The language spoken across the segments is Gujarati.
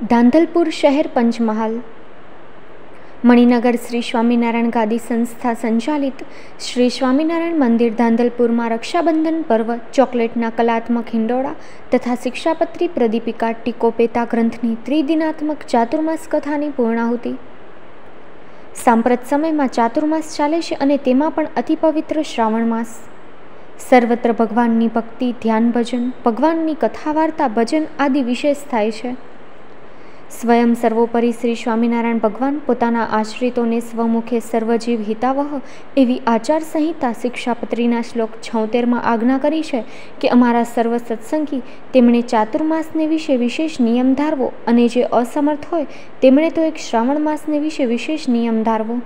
ધાંધલપુર શહેર પંચમહાલ મણિનગર શ્રી સ્વામિનારાયણ ગાદી સંસ્થા સંચાલિત શ્રી સ્વામિનારાયણ મંદિર ધાંધલપુરમાં રક્ષાબંધન પર્વ ચોકલેટના કલાત્મક હિંડોળા તથા શિક્ષાપત્રી પ્રદીપિકા ટીકોપેતા ગ્રંથની ત્રિદિનાત્મક ચાતુર્માસ કથાની પૂર્ણાહુતિ। સાંપ્રત સમયમાં ચાતુર્માસ ચાલે છે અને તેમાં પણ અતિ પવિત્ર શ્રાવણ માસ। સર્વત્ર ભગવાનની ભક્તિ, ધ્યાન, ભજન, ભગવાનની કથા, વાર્તા, ભજન આદિ વિશેષ થાય છે। સ્વયં સર્વોપરી શ્રી સ્વામિનારાયણ ભગવાન પોતાના આશ્રિતોને સ્વમુખે સર્વજીવ હિતાવહ એવી આચાર સંહિતા શિક્ષાપત્રીના શ્લોક 76માં આજ્ઞા કરી છે કે અમારા સર્વ સત્સંગી તેમણે ચાતુર્માસને વિશે વિશેષ નિયમ ધારવો અને જે અસમર્થ હોય તેમણે તો એક શ્રાવણ માસને વિશે વિશેષ નિયમ ધારવો।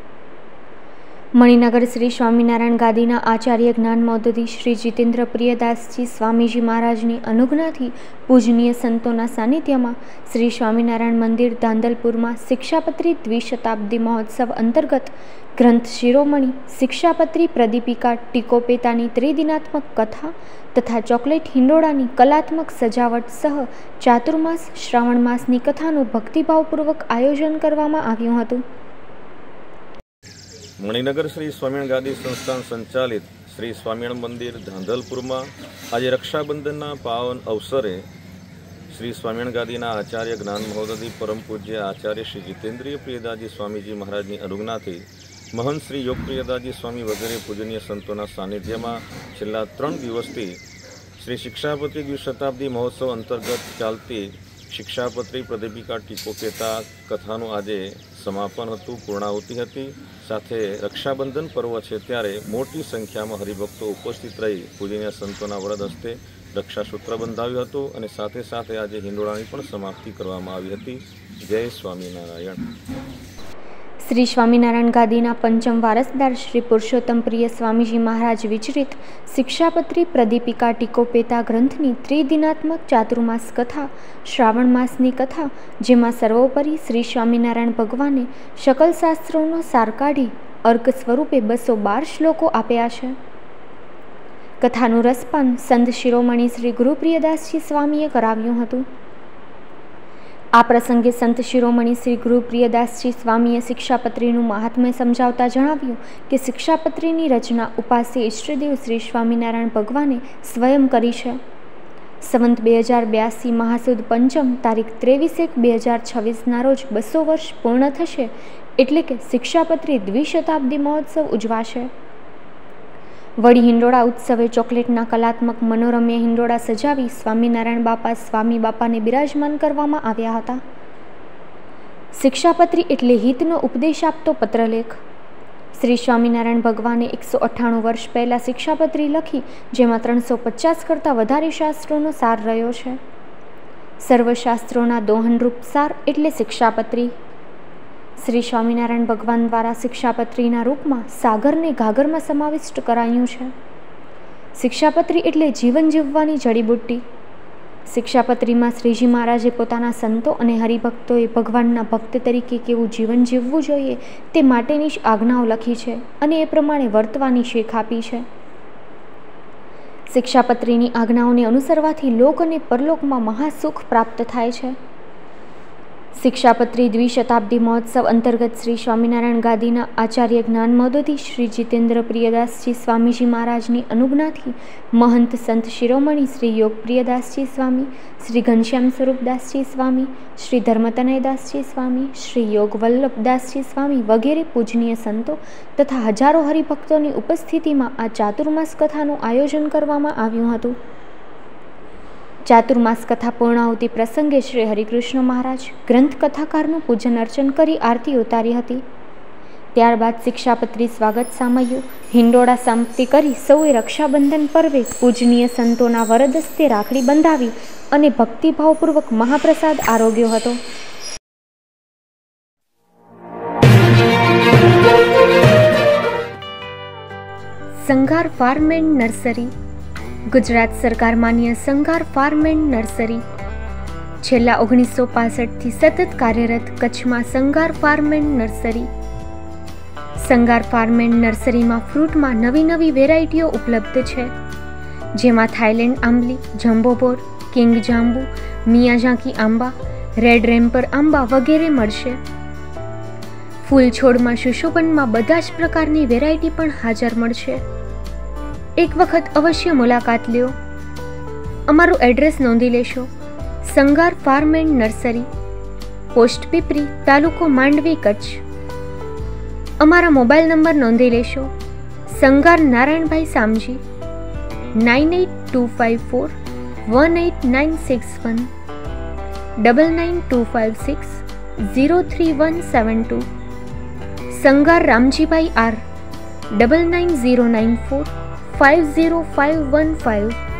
મણિનગર શ્રી સ્વામિનારાયણ ગાદીના આચાર્ય જ્ઞાન મહોદધિ શ્રી જીતેન્દ્ર પ્રિયદાસજી સ્વામીજી મહારાજની અનુજ્ઞાથી પૂજનીય સંતોના સાનિધ્યમાં શ્રી સ્વામિનારાયણ મંદિર ધાંધલપુરમાં શિક્ષાપત્રી દ્વિશતાબ્દી મહોત્સવ અંતર્ગત ગ્રંથ શિરોમણી શિક્ષાપત્રી પ્રદીપિકા ટીકોપેતાની ત્રિદિનાત્મક કથા તથા ચોકલેટ હિંડોળાની કલાત્મક સજાવટ સહ ચાતુર્માસ શ્રાવણ માસની કથાનું ભક્તિભાવપૂર્વક આયોજન કરવામાં આવ્યું હતું। મણિનગર શ્રી સ્વામિનારાયણ ગાદી સંસ્થાન સંચાલિત શ્રી સ્વામિનારાયણ મંદિર ધાંધલપુરમાં આજે રક્ષાબંધનના પાવન અવસરે શ્રી સ્વામિનારાયણ ગાદીના આચાર્ય જ્ઞાન મહોદધિ પરમ પૂજ્ય આચાર્ય શ્રી જીતેન્દ્રિય પ્રિયદાસજી સ્વામીજી મહારાજની અનુજ્ઞાથી મહંત શ્રી યોગ પ્રિયદાસજી સ્વામી વગેરે પૂજનીય સંતોના સાનિધ્યમાં છેલ્લા 3 દિવસથી શ્રી શિક્ષાપત્રી દ્વિશતાબ્દી મહોત્સવ અંતર્ગત ચાલતી શિક્ષાપત્રી પ્રદીપિકા ટીકોપેતા કથાનું આજે સમાપન હતું, પૂર્ણાહુતિ હતી। સાથે રક્ષાબંધન પર્વ છે ત્યારે મોટી સંખ્યામાં હરિભક્તો ઉપસ્થિત રહી પૂજનીય સંતોના વરદ હસ્તે રક્ષાસૂત્ર બંધાવ્યું હતું અને સાથે સાથે આજે હિંડોળાની પણ સમાપ્તિ કરવામાં આવી હતી। જય સ્વામિનારાયણ। શ્રી સ્વામિનારાયણ ગાદીના પંચમ વારસદાર શ્રી પુરુષોત્તમ પ્રિય સ્વામીજી મહારાજ વિચરિત શિક્ષાપત્રી પ્રદીપિકા ટીકોપેતા ગ્રંથની ત્રિદિનાત્મક ચાતુર્માસ કથા શ્રાવણ માસની કથા, જેમાં સર્વોપરી શ્રી સ્વામિનારાયણ ભગવાને શકલ શાસ્ત્રોનો સાર કાઢી અર્ક સ્વરૂપે 212 શ્લોકો આપ્યા છે। કથાનું રસપાન સંત શિરોમણી શ્રી ગુરુપ્રિયદાસજી સ્વામીએ કરાવ્યું હતું। આ પ્રસંગે સંત શિરોમણી શ્રી ગુરુપ્રિયદાસજી સ્વામીએ શિક્ષાપત્રીનું મહાત્મ્ય સમજાવતા જણાવ્યું કે શિક્ષાપત્રીની રચના ઉપાસ્ય ઈષ્ટદેવ શ્રી સ્વામિનારાયણ ભગવાને સ્વયં કરી છે। સંવત 2082 મહાસુદ પંચમ તારીખ 23/1/2026ના રોજ 200 વર્ષ પૂર્ણ થશે, એટલે કે શિક્ષાપત્રી દ્વિશતાબ્દી મહોત્સવ ઉજવાશે। વળી હિંડોળા ઉત્સવે ચોકલેટના કલાત્મક મનોરમ્ય હિંડોળા સજાવી સ્વામિનારાયણ બાપા સ્વામી બાપાને બિરાજમાન કરવામાં આવ્યા હતા। શિક્ષાપત્રી એટલે હિતનો ઉપદેશ આપતો પત્રલેખ। શ્રી સ્વામિનારાયણ ભગવાને 198 વર્ષ પહેલાં શિક્ષાપત્રી લખી, જેમાં 350 કરતાં વધારે શાસ્ત્રોનો સાર રહ્યો છે। સર્વશાસ્ત્રોના દોહનરૂપ સાર એટલે શિક્ષાપત્રી। શ્રી સ્વામિનારાયણ ભગવાન દ્વારા શિક્ષાપત્રીના રૂપમાં સાગરને ઘાઘરમાં સમાવિષ્ટ કરાયું છે। શિક્ષાપત્રી એટલે જીવન જીવવાની જડીબુટ્ટી। શિક્ષાપત્રીમાં શ્રીજી મહારાજે પોતાના સંતો અને હરિભક્તોએ ભગવાનના ભક્ત તરીકે કેવું જીવન જીવવું જોઈએ તે માટેની જ આજ્ઞાઓ લખી છે અને એ પ્રમાણે વર્તવાની શીખ આપી છે। શિક્ષાપત્રીની આજ્ઞાઓને અનુસરવાથી લોક અને પરલોકમાં મહાસુખ પ્રાપ્ત થાય છે। શિક્ષાપત્રી દ્વિશતાબ્દી મહોત્સવ અંતર્ગત શ્રી સ્વામિનારાયણ ગાદીના આચાર્ય જ્ઞાન મહોદધિ શ્રી જીતેન્દ્ર પ્રિયદાસજી સ્વામીજી મહારાજની અનુજ્ઞાથી મહંત સંત શિરોમણી શ્રી યોગ પ્રિયદાસજી સ્વામી, શ્રી ઘનશ્યામ સ્વરૂપદાસજી સ્વામી, શ્રી ધર્મતનયદાસજી સ્વામી, શ્રી યોગ વલ્લભદાસજી સ્વામી વગેરે પૂજનીય સંતો તથા હજારો હરિભક્તોની ઉપસ્થિતિમાં આ ચાતુર્માસ કથાનું આયોજન કરવામાં આવ્યું હતું। ચાતુર્માસ કથા પૂર્ણાહુતિ પ્રસંગે શ્રી હરિકૃષ્ણ મહારાજ ગ્રંથ કથાકારનું પૂજન અર્ચન કરી આરતી ઉતારી હતી। ત્યારબાદ શિક્ષાપત્રી સ્વાગત સામયું હિંડોળા સમાપ્તિ કરી સૌએ રક્ષાબંધન પર્વે પૂજનીય સંતોના વરદ હસ્તે રાખડી બંધાવી અને ભક્તિભાવપૂર્વક મહાપ્રસાદ આરોગ્યો હતો। Sanghar farm and nursery Gujarat સરકાર માન્ય સંઘાર ફાર્મ એન્ડ નર્સરી છેલ્લા 1965થી સતત કાર્યરત કચ્છમાં Sanghar farm and nursery. Sanghar farm and નર્સરીમાં ફ્રૂટમાં નવી વેરાયટીઓ ઉપલબ્ધ છે, જેમાં થાઈલેન્ડ આંબલી, જમ્બો બોર, કિંગ જાંબુ, મિયાઝાકી આંબા, રેડ રેમ્પર આંબા વગેરે મળશે. ફૂલ છોડમાં સુશોભનમાં બધા જ પ્રકારની વેરાયટી પણ હાજર મળશે. એક વખત અવશ્ય મુલાકાત લ્યો. અમારું એડ્રેસ નોંધી લેશો. Sangar farm and nursery, post Pipri, તાલુકો માંડવી, કચ્છ. અમારા મોબાઈલ નંબર નોંધી લેશો. સંગાર નારાયણભાઈ સામજી, 9825418961, 9925603172. સંગાર રામજીભાઈ આર, 9909450515.